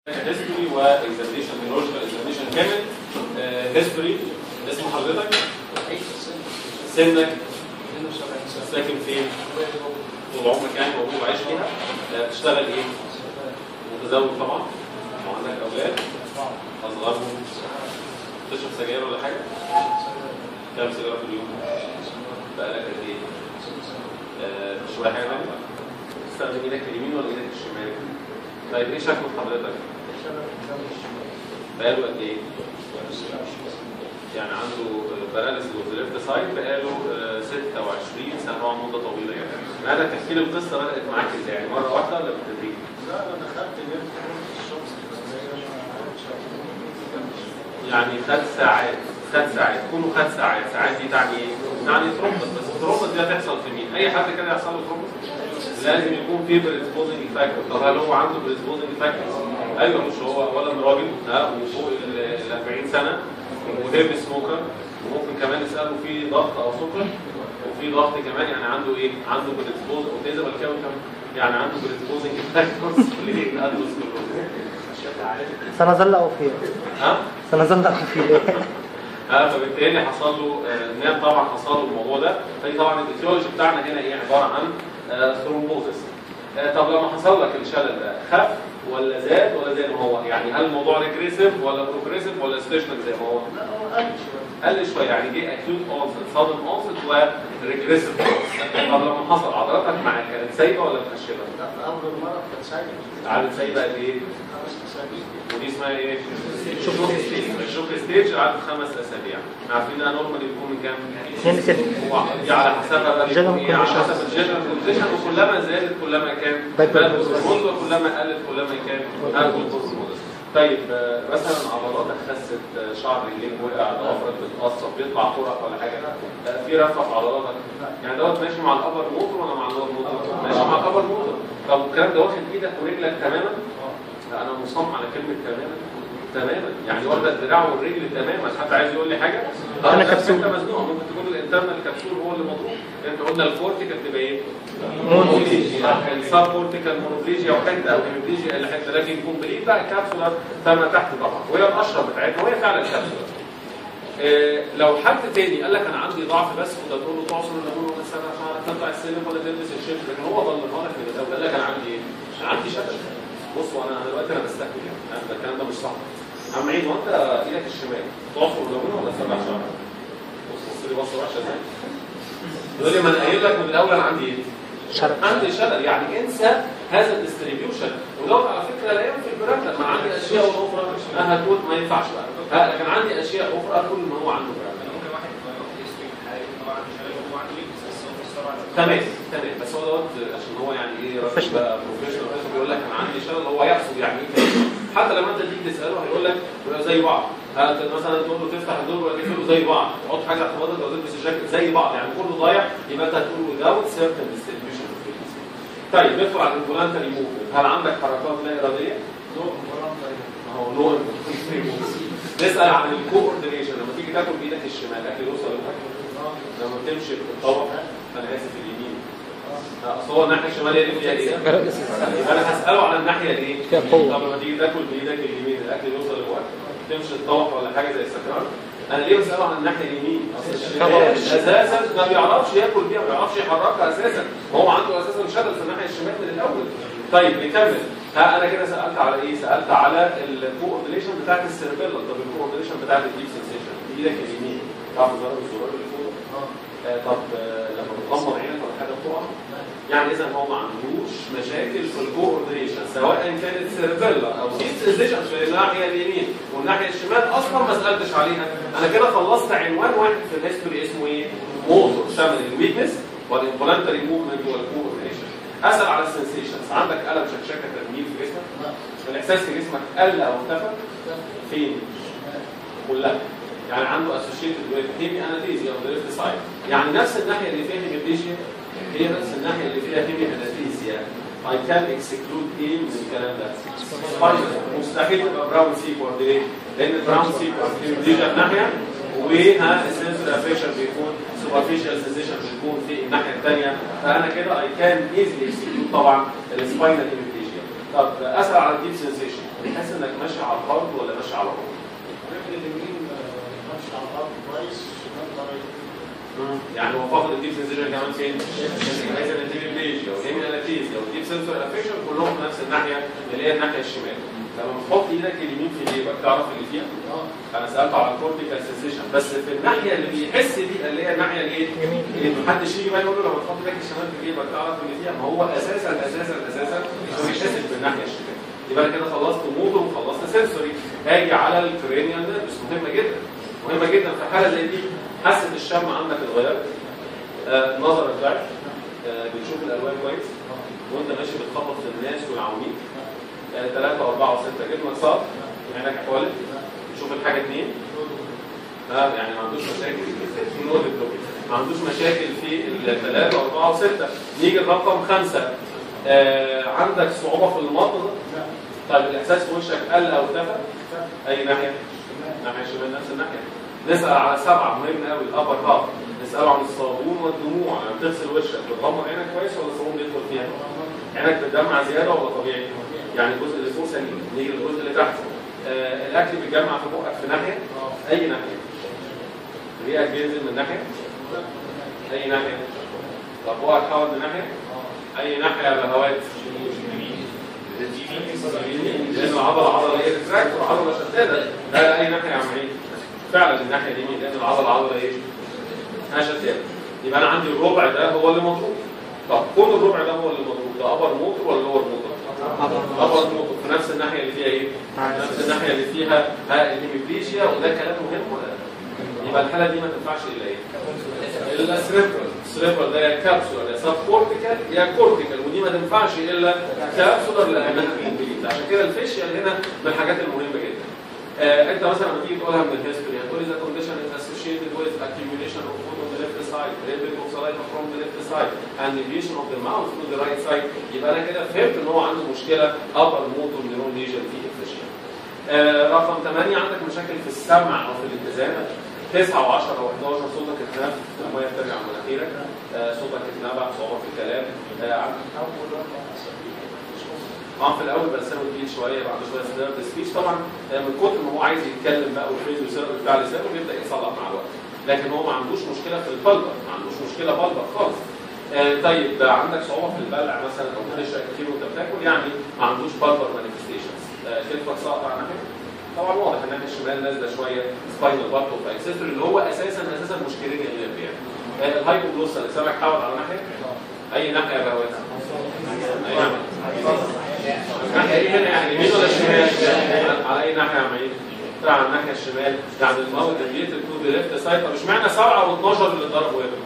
هيستوري واكزامينشن بيولوجيكال اكزامينشن كامل. هيستوري اسم حضرتك؟ سنك؟ ساكن فين؟ طول عمرك يعني موجود وعايش فيها؟ بتشتغل ايه؟ متزوج طبعا؟ وعندك اولاد؟ اصغرهم؟ تشرب سجاير ولا حاجه؟ كام سيجاره في اليوم؟ بقالك قد ايه؟ تشرب حاجه ثانيه؟ تستخدم ايدك اليمين ولا ايدك الشمال؟ طيب ايه شكوى حضرتك؟ بقاله قد ايه؟ يعني عنده باراليسيس اوف ذا ليفت سايد بقاله 26 سنه، طبعا مده طويله يعني. انا تحكي لي القصه بدات معاك ازاي؟ يعني مره واحده ولا بالتدريج؟ لا انا دخلت جبت الشمس يعني خد ساعات كونه خد ساعات دي تعني ايه؟ يعني ترومبس، بس الترومبس دي هتحصل في مين؟ اي حد كده يحصل له ترومبس؟ لازم يكون في بريسبوزنج فاكتور. طب هل هو عنده بريسبوزنج فاكتور؟ ايوه، مش هو ولا راجل وفوق ال 40 سنه وهيب سموكر، وممكن كمان نساله في ضغط او سكر، وفي ضغط كمان، يعني عنده ايه؟ عنده بريسبوز اوتيزم ولا كمان يعني عنده بريسبوزنج فاكتورز للادوس كلهم. سنظل فيه سنظل فيه فبالتالي حصل له نام، طبعا حصل له الموضوع ده. فدي طبعا الفيزيولوجي بتاعنا هنا ايه؟ عباره عن ثرومبوزس. طب لما حصل لك الشلل ده خف ولا زاد ولا زي ما هو؟ يعني هل الموضوع ريجريسيف ولا بروجريسيف ولا ستيشنري زي ما هو؟ لا هو قل شويه، يعني جه اكيوت اونست، صادم اونست وريجريسيف. طب لما حصل عضلاتك معاك كانت سايبه ولا مكشفه؟ لا في اول مره كانت سايبه. قعدت سايبه قد ايه؟ 5 اسابيع. ودي اسمها ايه؟ الشوك ستيج قعدت 5 اسابيع. عارفين انها نورمالي بيكون من كام؟ 2 ل 6. دي على حسبها بقى بيكون ايه؟ على حسب الجنرال كونديشن، وكلما زادت كلما كان وكلما قلت كلما كان هرمونز. طيب مثلا عضلاتك خست، شعر رجليك وقع، ضوافرك بتتقصف، بيطلع طرق ولا حاجه؟ في رفع في عضلاتك؟ يعني دوت ماشي مع الابر موتور ولا مع اللور موتور؟ ماشي مع الابر موتور. طب الكلام ده واخد ايدك ورجلك تماما؟ لا انا مصمم على كلمه تماما، يعني واخده الدراع والرجل تماما. حد عايز يقول لي حاجه؟ انا كبسول. انت مزنوق، ممكن تكون الانترنال كبسول هو اللي مضروب. انت قلنا الكورتيكال تبقى ايه؟ مونوبليجيا. السب كورتيكال مونوبليجيا وحته او هيموبليجيا اللي حته، لكن كومبليت بقى الكبسوله فما تحت طبعا، وهي الاشهر بتاعتنا وهي فعلا الكبسوله. لو حد تاني قال لك انا عندي ضعف بس، وده تقول له تعصر الليمون ولا تطلع السلم ولا تلبس الشيب، لكن هو ضلمها لك من الاول قال لك انا عندي ايه؟ انا عندي شلل. بصوا انا دلوقتي انا بستهبل يعني، الكلام ده مش صح. عم عيد، وانت ايدك الشمال تعصر الليمون ولا تسرح شعرك؟ بص لي بصه وحشه ازاي؟ يقول لي ما انا قايل لك من الاول انا عندي ايه؟ عندي شلل. يعني انسى هذا الديستريبيوشن، ودوت على فكره لا ينفي البراند. ما عندي اشياء اخرى هتقول ما ينفعش بقى، لكن عندي اشياء اخرى كل ما هو عنده براند. ممكن واحد يروح يستوي حاجه طبعا عنده شلل وهو عنده ليبس بس هو في السرعه. تمام بس هو دوت عشان هو يعني ايه راجل بقى بروفيشنال بيقول لك انا عندي شلل، هو يقصد يعني ايه؟ حتى لما انت تيجي تساله هيقول لك زي بعض. مثلا تقول له تفتح الدور ولا تقفله زي بعض، تحط حاجه تحت حضرتك او تلبس الجاكيت زي بعض، يعني كله ضايع. يبقى انت هتقول without certain distribution of frequency. طيب ندخل على الانفولانتري موفمنت. هل عندك حركات لا اراديه؟ نو. نسال عن الكوردينيشن. لما تيجي تاكل بايدك الشمال الاكل يوصل للفك؟ لما تمشي بالطبق، انا اسف اليمين، اصل هو الناحيه الشماليه دي فيها ايه؟ انا هساله على الناحيه الايه؟ طب لما تيجي تاكل بايدك اليمين الاكل يوصل للوجه؟ تمشي الطبق ولا حاجه زي السكران؟ انا ليه بساله عن الناحيه اليمين؟ اصل اساسا ما بيعرفش ياكل بيها، ما بيعرفش يحركها اساسا، هو عنده اساسا شلل في الناحيه الشمال من الاول. طيب نكمل. انا كده سالت على ايه؟ سالت على الكوردينيشن بتاعت السيربيلا. طب الكوردينيشن بتاعت الديب سنسيشن بايدك اليمين، تعرف تضرب الزرار اللي فوق؟ طب لما بتغمض عينك ولا حاجه بتقع؟ يعني اذا هو ما عندوش مشاكل في الكوردينيشن، سواء كانت سيربيلا او ديب سنسيشن في الناحيه اليمين والناحيه الشمال اصلا ما سالتش عليها. انا كده خلصت عنوان واحد في الهيستوري اسمه ايه؟ موتور، شامل الويكنس والانفولانتري موفمنت والكوردينيشن. اسال على السنسيشنز. عندك الم، شكشكه، تنميل في جسمك؟ الاحساس في جسمك قل او اختفى؟ فين؟ كلها. يعني عنده اسوشيتد ويز هيمي اناثيزيا اوف ذا ليفت سايد، يعني نفس الناحيه اللي فيها هيميبليجيا هي نفس الناحيه اللي فيها هيمي اناثيزيا. I can exclude ايه من الكلام ده؟ مستحيل تبقى براون سي كوردينيت، لان براون سي هيميبليجيا في ناحيه وها السنسور افيشن بيكون سوبرفيشال سنسيشن بيكون في الناحيه الثانيه. فانا كده I can easily exclude طبعا السباينال هيميبليجيا. طب اسال على الديب سنسيشن، بتحس انك هارد ولا ماشي على هارد؟ الرجل اليمين ماشي على الارض كويس، الشمال ضريب. يعني هو فاقد الديب سنسيشن كمان فين؟ عايز الديب بليجيا والهيمين الاتيزيا والديب سنسور افكشن كلهم في نفس الناحيه اللي هي الناحيه الشمال. لما تحط ايدك اليمين في جيبك تعرف اللي فيها؟ انا سالته على الكورتيكال سنسيشن بس في الناحيه اللي بيحس بيها اللي هي الناحيه الايه؟ اللي محدش يجي بقى يقول له لما تحط ايدك الشمال في جيبك تعرف اللي فيها، ما هو اساسا مش بيحس بالناحيه الشمال. يبقى انا كده خلصت موتور وخلصت سنسوري. هاجي على الكرينيال نيرفز مهمه جدا. مهمه جدا في حاله زي دي حاسه الشم عندك اتغيرت، نظرك ضعف، بتشوف الالوان كويس وانت ماشي بتخبط في الناس والعواميد، 3 و4 و6 جبنك صعب، عينك حوالي تشوف الحاجه 2 يعني ما عندوش مشاكل ما عندوش مشاكل في 3 و4 و6. نيجي الرقم 5 عندك صعوبه في المنطقه. طيب الاحساس في وشك قل او اختفى؟ اي ناحيه؟ ناحيه الشمال نفس الناحيه. نسال على 7 مهم قوي الابر هاف، نساله عن الصابون والدموع. لما بتغسل وشك بتغمض عينك كويس ولا الصابون بيدخل فيها؟ عينك بتدمع زياده ولا طبيعي؟ يعني الجزء اللي فوق سليم. نيجي للجزء اللي تحت. الاكل بيتجمع في بقك في ناحيه؟ اي ناحيه؟ ريقك بينزل من ناحيه؟ اي ناحيه؟ طب بقك حاول من ناحيه؟ اي ناحيه يا بهوات؟ لان العضله ايه؟ ريتراكتور، عضله شداده. لا اي ناحيه يا عم عيد؟ فعلا الناحيه اليمين لان العضله ايه؟ شداده. يبقى انا عندي الربع ده هو اللي مطلوب. طب كون الربع ده هو اللي مطلوب، ده ابر موتور ولا لور موتور؟ ابر موتور في نفس الناحيه اللي فيها ايه؟ نفس الناحيه اللي فيها الهيميبليجيا. وده كلام مهم ولا لا؟ يبقى الحاله دي ما تنفعش الا ايه؟ الا السريبرال. السريبرال ده يا كابسولار يا سب كورتيكال يا كورتيكال، ودي ما تنفعش الا كابسولار لانها كومبليت. عشان كده الفيشيال هنا من الحاجات المهمه جدا. انت مثلا لما تيجي تقولها من الهيستوري هتقول اذا كونديشن از اسوشيتد ويز accumulation of food on the left side, rapid of saliva from the left side, and deviation of the mouth to the right side. يبقى انا كده فهمت ان هو عنده مشكله upper motor neuron lesion في الفيشيال. رقم 8 عندك مشاكل في السمع او في الاتزان. 9 و10 و11 صوتك اتنفس، الميه بترجع من مناخيرك، صوتك اتنبع، صعوبه في الكلام. في الاول بلسانه تقيل شويه، بعد شويه سليرد سبيتش. طبعا من كتر ما هو عايز يتكلم بقى والفريز والسيرب بتاع لسانه بيبدا يتصلح مع الوقت، لكن هو ما عندوش مشكله في البلبر، ما عندوش مشكله بلبر خالص. طيب عندك صعوبه في البلع مثلا او بتشرب كتير وانت بتاكل، يعني ما عندوش بلبر مانيفستيشنز. كتفك ساقط على ناحيه، طبعا واضح ان الناحيه الشمال نازله شويه سباينال بارت اوف اكسسوري اللي هو اساسا مشكلين الغير يعني. الهايبوجلوسال سامع حاول على ناحيه؟ اي ناحيه يا بهوات؟ ناحيه ايه هنا يعني يمين ولا شمال؟ على اي ناحيه يا معين؟ على الناحيه الشمال. يعني الماوث ديفيتد تو ذا ليفت سايد. طب اشمعنى 7 و12 اللي ضربوا هنا؟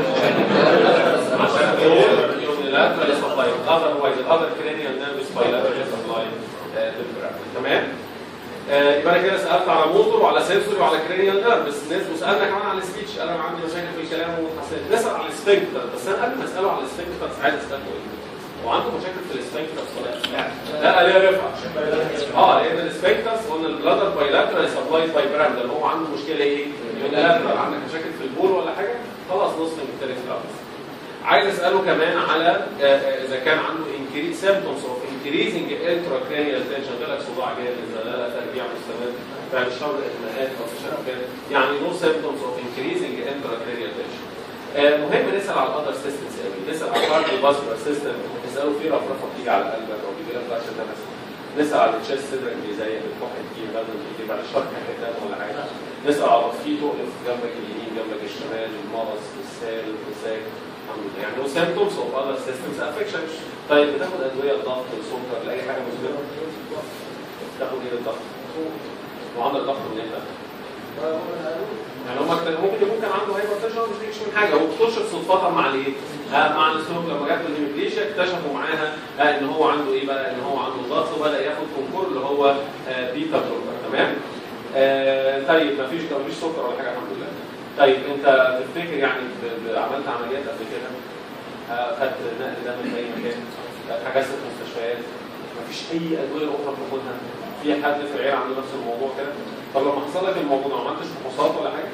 عشان دول يونيلاترال سبلاي، اذروايز الاذر كرينيال نيرفس بايلاترال سبلاي. تمام؟ يبقى انا كده سالت على موتور وعلى سنسوري وعلى كرينيال نيرفس. وسالنا كمان على السبيتش، انا عندي مشاكل في الكلام وحسيت. نسال على السفنكتر، بس انا قبل ما اساله على السفنكتر عايز اساله ايه؟ وعنده مشاكل في الاسفنكتر صلاح؟ لا ليه رفع؟ لان الاسفنكتر قلنا البلادر بايلاترال سبلاي باي برام، اللي هو عنده مشكله ايه؟ يونيلاترال. عندك مشاكل في البول ولا حاجه؟ خلاص نص من التاريخ خلاص. عايز اساله كمان على اذا كان عنده انكريز سيمبتومز اوف انكريزنج انتراكرينيال تنشن، جالك صداع جامد، زلالة، ترجيع مستمر، بعد شهر اغماءات او تشنجات، يعني نو سيمبتومز اوف انكريزنج انتراكرينيال تنشن. مهم نسال على الاذر سيستمز قوي، نسال على الكارديوفاسكولار سيستم، نساله في رفرفه بتيجي على قلبك او بيجي لك ضغط نفس، نسال على التشست صدرك بيزيق بتروح تجيب بدل بيجي بعد شهر كده ولا حاجه، نسال على في تقف جنبك اليمين جنبك الشمال، المغص، السال، الرساك، يعني no symptoms of other systems affection. طيب بتاخد ادويه للضغط للسكر لاي حاجه مزمنه؟ بتاخد ايه للضغط؟ وعندك ضغط من امتى؟ يعني ممكن عنده هايبرتنشن مش بيجيش من حاجه، واكتشف صدفه مع الايه؟ مع الستروك لما جات له الهيموبليجيا اكتشفوا معاها ان هو عنده ايه بقى؟ ان هو عنده ضغط وبدا ياخد كونكور اللي هو بيتا بلوكر. تمام؟ طيب مفيش سكر ولا حاجه الحمد لله. طيب انت تفتكر يعني عملت عمليات قبل كده؟ خدت نقل دم في اي مكان؟ حجزت في مستشفيات؟ مفيش اي ادويه اخرى بتاخدها؟ في حد في العيله عنده نفس الموضوع كده؟ طب لما حصل لك الموضوع ما عملتش فحوصات ولا حاجه؟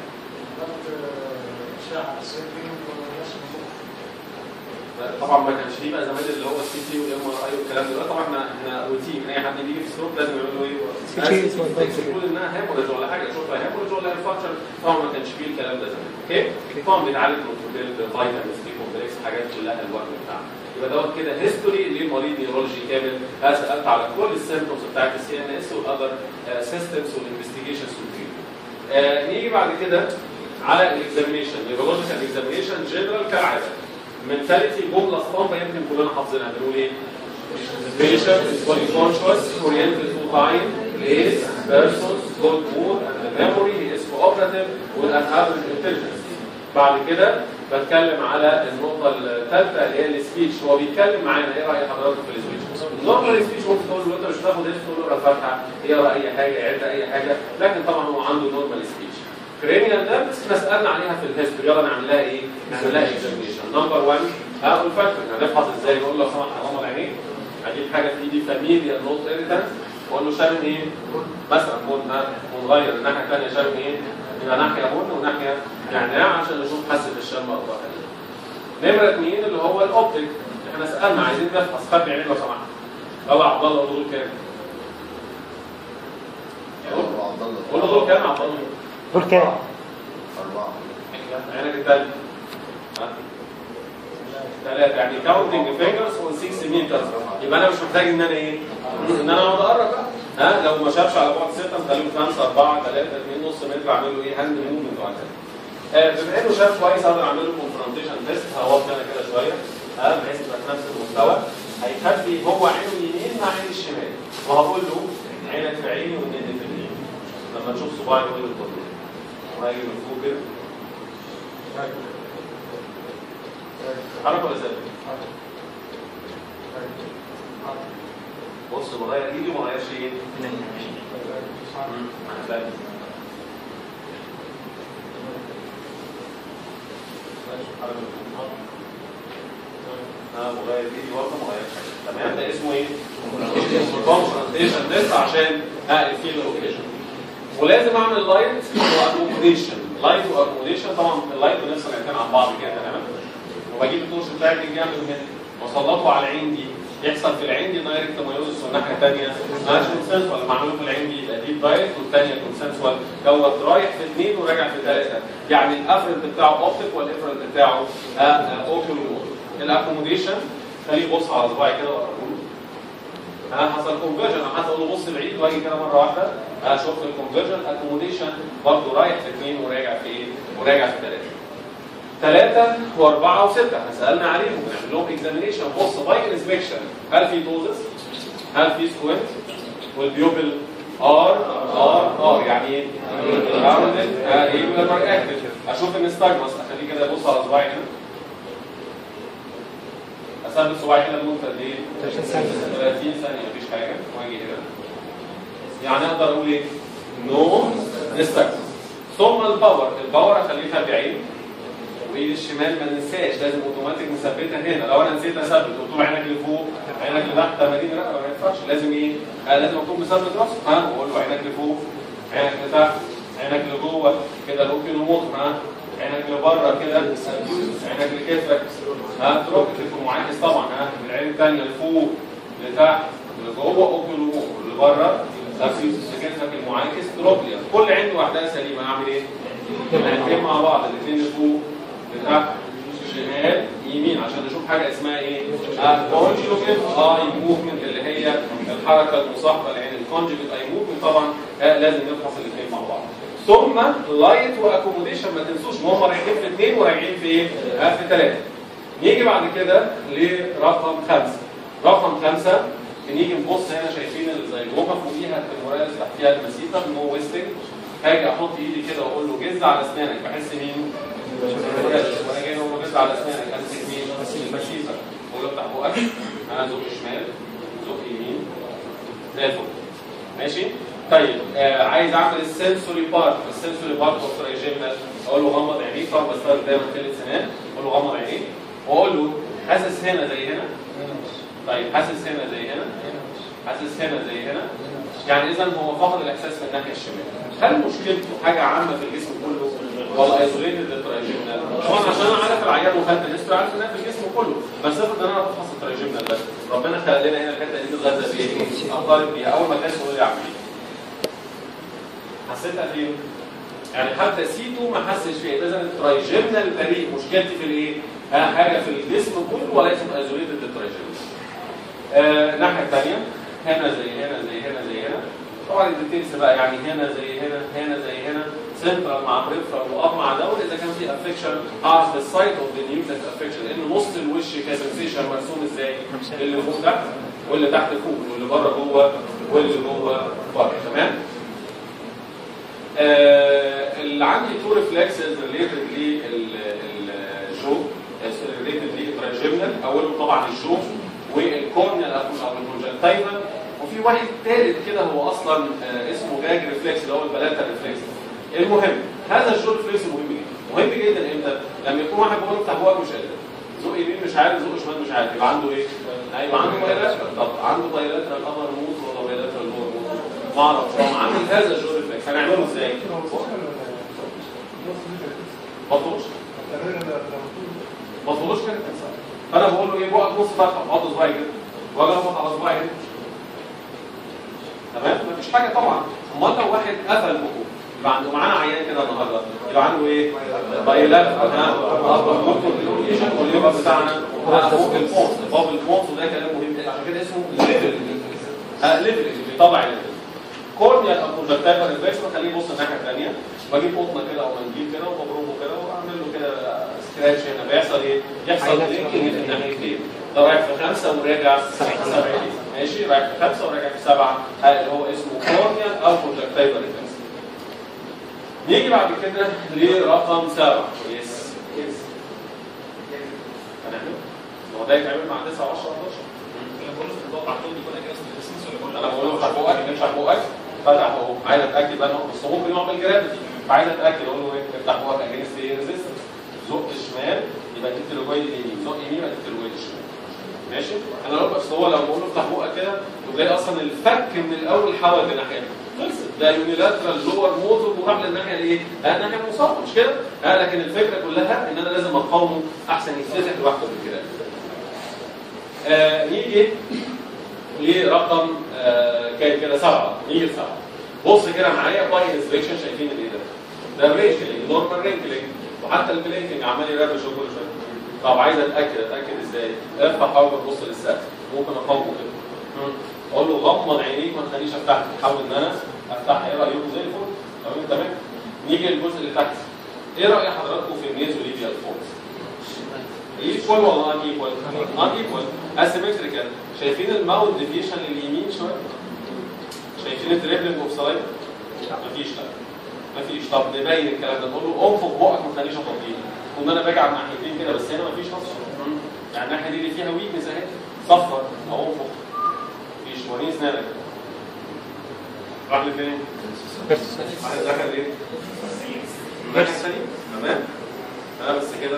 طبعا ما كانش فيه بقى زمان اللي هو السي تي والام ار اي والكلام ده. طبعا احنا روتين اي حد بيجي في ستروك لازم يعمل له ايه؟ في شيء اسمه تقول انها هيموريج ولا حاجه، اشوفها هيموريج ولا انفكشن، طبعا ما كانش فيه الكلام ده زمان. اوكي؟ طبعا بيتعالج فيتامين سي كومبلكس، حاجات كلها الوقت بتاعها. يبقى دوت كده هيستوري لمريض نيورولوجي كامل. سالت على كل السيمبتومز بتاعت السي ان اس والاذر سيستمز والانفستيجيشنز والتريتمنت. نيجي بعد كده على الاكزامينشن، نيورولوجيكال اكزامينشن جنرال كالعاده. منتاليتي جمله اسطمبه يمكن كلنا حافظينها، بنقول ايه؟ patient is fully conscious, oriented to time, place, persons, good mood and the memory, he is cooperative with an average intelligence. بعد كده بتكلم على النقطة الثالثة اللي هي السبيتش. هو بيتكلم معانا، ايه رأي حضراتكم في السبيتش؟ نورمال السبيتش ممكن تقول له انت مش هتاخد اسم، تقول له اقرا الفاتحة، يقرا اي حاجة، يعد اي حاجة، لكن طبعا هو عنده نورمال سبيتش. كرينيال نيرفز احنا سألنا عليها في الهيستوري، يلا نعمل لها ايه؟ نعمل لها اكزامينشن. نمبر 1 الفاكتور، هنفحص ازاي؟ نقول له لو سمحت غمض عينيك، اجيب حاجه في ايدي فاميليا نوت ايريتانت، واقول له شامم ايه؟ مثلا ونغير الناحيه الثانيه شامم ايه؟ يبقى ناحيه بن وناحيه نعناع عشان نشوف حاسه الشم اخبارها ايه. نمره 2 اللي هو الاوبتيك، احنا سالنا عايزين نفحص، خبي عينيك لو سمحت. يلا عبد الله قول له كام؟ قول له دول كام يا عبد الله؟ دول كام؟ 4. عينك الثانيه 3، يعني كاونتنج فينجرز و 6 متر. يبقى انا مش محتاج ان انا ايه؟ ان انا اقعد اقرب بقى. لو ما شافش على بعد 6 نخليه 5 4 3 2 نص متر، اعمل له ايه؟ هاند موفمنت وهكذا. بما انه شاف كويس اقدر اعمل له كونفرونتيشن تيست، هوطي انا كده شويه بحيث يبقى في نفس المستوى. هيخبي هو عينه اليمين مع عين الشمال، وهقول له عينك في عيني والند في اليمين. لما تشوف صباعي يقول له الطبيعي، وهاجي من فوق كده حركه ولا ثابت؟ بص بغير ايدي وما غيرش ايه؟ بغير ايدي برضه ما غيرش حاجه. تمام، ده اسمه ايه؟ كونفرونتيشن تيست عشان الفيلد لوكيشن. ولازم اعمل لايت واكوموديشن. لايت واكوموديشن، طبعا اللايت بنفصل العينين عن بعض كده تمام، وبجيب التورش بتاعي من جنب من هنا واسلطه على العين دي، يحصل في العين دي دايركت مايوزس، والناحيه الثانيه مش كونسنسوال. معمول في العين دي يبقى ديب دايركت والثانيه كونسنسوال، دوت رايح في 2 وراجع في 3. يعني الافرنت بتاعه اوبتيك والافرنت بتاعه اوكيولو. الاكوموديشن خليه يبص على صباعي كده واقول حصل كونفرجن، انا حاسس اقول له بص بعيد واجي كده مره واحده اشوف الكونفرجن. اكوموديشن برضه رايح في 2 وراجع في ايه؟ وراجع في 3 و4 و6 احنا سالنا عليهم، بنعمل لهم اكزامينشن. بص باي انسبكشن، هل في دوزس؟ هل في سكوينت؟ والبيوبل ار يعني ايه؟ راوندد ريجولار اكتف. اشوف النستاجمس، اخليه كده يبص على صباعي هنا، اثبت صباعي هنا لمده قد ايه؟ 30 ثانيه مفيش حاجه، واجي هنا يعني اقدر اقول ايه؟ نو نستاجمس. ثم الباور اخليها بعين، وايد الشمال ما ننساش لازم اوتوماتيك نثبتها هنا. لو انا نسيت اثبت قلت له عينك لفوق عينك لتحت 80 رقبه ما ينفعش، لازم ايه؟ لازم اكون مثبت راسي واقول له عينك لفوق عينك لتحت عينك لجوه كده الاوكيولوموتر عينك لبره كده عينك لكتفك تروح كتفك معاكس طبعا العين الثانيه لفوق لتحت لجوه اوكيولوموتر لبره كتفك المعاكس تروبليا. كل عين لوحدها سليمه. اعمل ايه؟ الاثنين مع بعض، الاثنين لفوق لتحت شمال يمين عشان نشوف حاجه اسمها ايه؟ كونجوجيت اي موفمنت، اللي هي الحركه المصاحبه لعين الكونجوجيت اي موفمنت. طبعا لازم نفحص الاثنين مع بعض. ثم لايت واكوموديشن، ما تنسوش ان هم رايحين في 2 وراجعين في ايه؟ في 3. نيجي بعد كده لرقم 5. رقم 5 نيجي نبص هنا شايفين الزيجومه فوقيها التموراليس تحتيها المسيطه نو ويستنج. هاجي احط ايدي كده واقول له جز على اسنانك، بحس مين؟ وانا جاي اقول له جز على اسنانك، امسك مين؟ المسيطه. اقول له افتح بقك، انا زق شمال زق يمين زي الفل. ماشي؟ طيب عايز اعمل السنسوري بارت اوف ترايجيمنال، اقول له غمض عينيك. طبعا بستخدم دايما ثالث سنان، اقول له غمض عينيك واقول له حاسس هنا زي هنا؟ طيب حاسس هنا زي هنا؟ حاسس هنا زي هنا؟ يعني اذا هو فقد الاحساس من الناحيه الشمال. هل مشكلته حاجه عامه في الجسم كله ولا ايزوليتد للترايجيمنال؟ طبعا عشان انا عارف العيان وخدت الهيستوري عارف انها في الجسم كله، بس افرض ان انا بفحص الترايجيمنال بس، ربنا خلق لنا هنا الحته دي تتغذى بايه؟ اقارب بيها. اول ما تحس تقول لي اعمل ايه؟ حسيتها فين؟ يعني حتى سي2 ما حسش فيها. اذا الترايجيمنال بريء. مشكلتي في الايه؟ حاجه في الجسم كله وليس ايزوليتد للترايجيمنال. الناحيه الثانيه هنا زي هنا زي هنا زي هنا. طبعا الديتيلز بقى يعني هنا زي هنا هنا زي هنا سنترال مع بريفرال واب مع داون. اذا كان في افكشن اعرف السايت اوف ذا نيوكليس افكشن لان نص الوش كسنسيشن مرسوم ازاي؟ اللي فوق تحت واللي تحت فوق واللي بره جوه واللي جوه بره. تمام؟ اللي عندي تو ريفلكسز ريليتد للجو ريليتد للترايجيمنال. اولهم طبعا الجو والكورنيال او الكونجكتيفا. وفي واحد ثالث كده هو اصلا اسمه جاج ريفلكس اللي هو البلاتا ريفلكس. المهم هذا الجو ريفلكس مهم جدا. مهم جدا امتى؟ لما يكون واحد بيقول افتح بوقك مش قادر، زق يمين مش عارف، زق شمال مش عارف، يبقى عنده ايه؟ يبقى عنده بايلاترال. طب عنده بايلاترال ابر موت ولا بايلاترال لور موت؟ ما اعرفش. هو عامل هذا الجو ريفلكس هنعمله ازاي؟ ما تطولوش كده. فانا بقول له ايه؟ بقك نص فتحه بحط صباعي كده واجي اخبط على صباعي كده. تمام؟ مفيش حاجه طبعا. امال لو واحد قفل بقه يبقى عنده معانا عيان كده النهارده يبقى عنده ايه؟ بايلاترال ابر موت والليفر بتاعنا فوق البونس. فوق البونس وده كلام مهم عشان كده اسمه ليفل. ليفل اللي بيطلع الليفل. كورنيال او كونجكتيفال ريفلكس بخليه يبص الناحيه الثانيه واجيب قطنه كده او منديل كده وببرمه كده واعمل له كده سكراتش هنا. بيحصل ايه؟ يحصل لينكينج في الناحيتين. ده رايح في 5 وراجع في 7. ماشي؟ رايح في 5 وراجع في 7 اللي هو اسمه كورنيال او كونجكتيفال ريفلكس. نيجي بعد كده لرقم 7. يس هنعمله؟ هو ده يتعمل مع 9 و10 و11. انا بقول له افتح بقك مش افتح بقك. فتح اهو. عايز اتاكد بقى انه بس ممكن يعمل جرافيتي. فعايز اتاكد اقول له ايه؟ افتح بقك اجينست ايه؟ ريزيستنس. زق شمال يبقى التلوجويد اليمين، زق يمين يبقى التلوجويد الشمال. ماشي؟ انا لو بس هو لو بقول له افتح بقك كده وتلاقي اصلا الفك من الاول حول الناحيه خلصت. ده يونيلاترال لور موتور وراح للناحيه الايه؟ الناحيه المصابه مش كده؟ لكن الفكره كلها ان انا لازم اقاومه احسن يتفتح لوحده بالكده. نيجي لرقم كان كده 7. نيجي ل 7. بص كده معايا باي انسبكشن. شايفين الايه ده؟ ده رينكلينج نورمال رينكلينج وحتى البلينكينج عمال يرابش كل شويه. طب عايز اتاكد ازاي؟ افتح حاول تبص للسقف. ممكن اقاومه كده. اقول له غمض عينيك ما تخليش افتحها. حاول ان انا افتحها. ايه رايكم؟ زي الفل. تمام. نيجي للجزء اللي تحت. ايه راي حضراتكم في النيزوليبيال فورس؟ ايكوال ولا ان ايكوال؟ ان ايكوال اسيمتريكال. شايفين الماوث ديفيشن لليمين شويه؟ شايفين التريبلنج اوف سلايد؟ مفيش. لا مفيش. طب نبين الكلام ده. نقول له انفخ بقك ما تخليش اطفيه. كنا انا باجي على الناحيتين كده بس هنا مفيش نص. يعني الناحيه دي اللي فيها ويكنس اهي صفر او انفخ. مفيش. وريني اسنانك. راح لفين؟ عايز دخل ايه؟ الناحيه الثانيه. تمام؟ بس كده.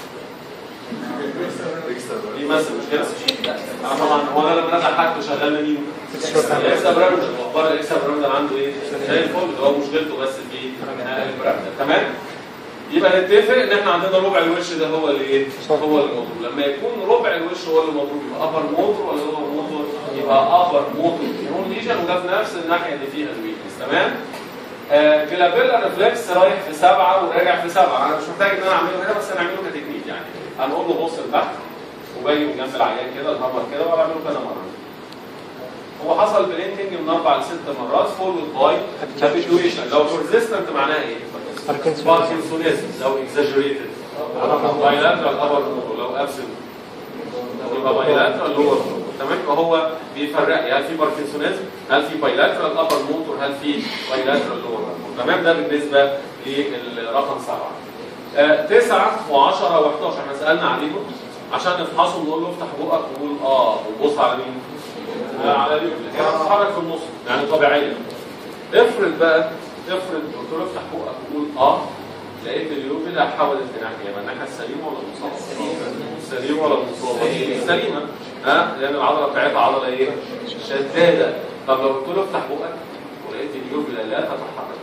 دي مثلا مش كده؟ طبعا هو انا لما انا حاجته شغال مين؟ الاكسا براوندر. اخبار الاكسا براوندر عنده ايه؟ زي الفل. هو مشكلته بس في البراوندر. تمام؟ يبقى نتفق ان احنا عندنا ربع الوش ده هو اللي ايه؟ هو الموتور. لما يكون ربع الوش هو اللي موتور يبقى ابر موتور ولا لور موتور؟ يبقى ابر موتور. هو ليجن وده في نفس الناحيه اللي فيها الويكنس. تمام؟ كلابيلا ريفلكس رايح في 7 وراجع في 7. انا مش محتاج ان انا اعمله هنا بس انا اعمله كتكنيك يعني. هنقول له بص لتحت وباجي من جنب العيان كده الهمر كده واعمله كذا مره. هو حصل بلينكينج من 4 ل 6 مرات فولود باي هابيتويشن. لو بيرزيستنت معناها ايه؟ باركنسونيزم. لو اكزاجريتد بايلاترال ابر موتور. لو ابسنت يبقى بايلاترال لور موتور. تمام؟ يبقى هو بيفرق هل في باركنسونيزم؟ هل في بايلاترال ابر موتور؟ هل في بايلاترال لور موتور؟ تمام؟ ده بالنسبه للرقم 7. 9 و10 و11 احنا سالنا عليهم عشان نفحصهم. نقول له افتح بقك وقول وبص على مين؟ على اليوم. هي هتتحرك في النص يعني طبيعيه. افرض قلت له افتح بقك وقول لقيت اليوفيلا حولت لناحيه. يبقى الناحيه السليمه ولا المصابه؟ السليمه ولا المصابه؟ السليمه. لان العضله بتاعتها عضله ايه؟ شداده. طب لو قلت له افتح بقك ولقيت اليوفيلا لا تتحرك.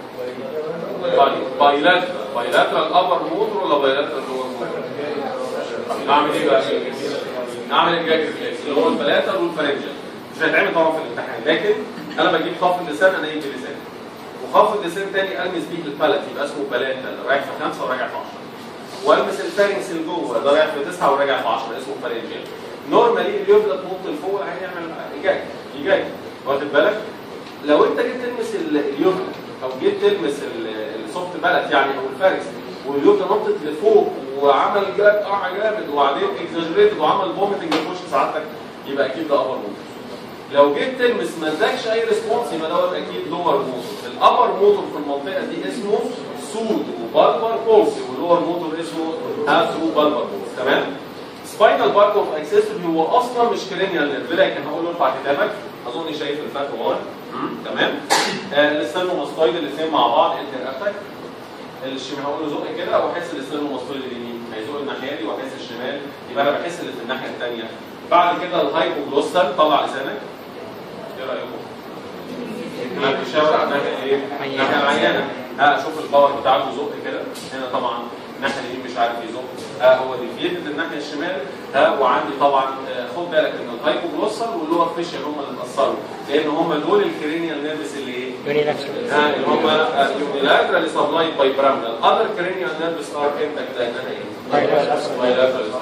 بايلاترال ابر موتور ولا بايلاترال لور موتور؟ نعمل ايه بقى؟ نعمل الجاج ريفلكس اللي هو البلاتر والفرنجل. مش هيتعمل طبعا في الامتحان لكن انا بجيب خف اللسان انيم بلساني. وخفض لسان تاني المس بيه البالت يبقى اسمه بالاتال، رايح في 5 وراجع في 10. والمس الفارنكس اللي جوه ده رايح في 9 وراجع في 10 اسمه فارنجيال. نورمالي اللي يفضل تنط لفوق هيعمل ايجاج واخد بالك؟ لو انت جيت تلمس اليوفلا او جيت تلمس السوفت بالت يعني او الفارنكس واليوفلا نطت لفوق وعمل جامد وبعدين اكزاجريتد وعمل فوميتنج يخش سعادتك يبقى اكيد ده ابر موتور. لو جيت تلمس ما ادكش اي ريسبونس يبقى دوت اكيد لور موتور. الابر موتور في المنطقه دي اسمه سودو بالبر بولسي واللور موتور اسمه هاترو بالبر بولسي. تمام؟ سباينال بارت اوف اكسسوري هو اصلا مش كرينيال نيرف لكن هقول له ارفع كتابك اظن شايف الفرق واضح. تمام؟ الاسترنوماستويد الاثنين مع بعض انت رقبتك الشمال هقول له زق كده واحس الاسترنوماستويد اليمين هيزق الناحيه دي واحس الشمال يبقى انا بحس اللي في الناحيه الثانيه. بعد كده الهايبوجلوسال طلع لسانك. ايه رايكم؟ بيشاور على الناحيه ايه؟ الناحيه العيانه. اشوف الباور بتاعته زق كده. هنا طبعا الناحيه اليمين مش عارف يزق. هو ديفيتد الناحيه الشمال. وعندي طبعا خد بالك ان الهايبوجلوسال واللور فيشل هم اللي اتاثروا لان هم دول الكرينيال نيرفز اللي ايه؟ اللي هم يونيلاترال سبلايد باي برامنال. اذر كرينيال نيرفز ار انتكت لان انا ايه؟ بايلاترال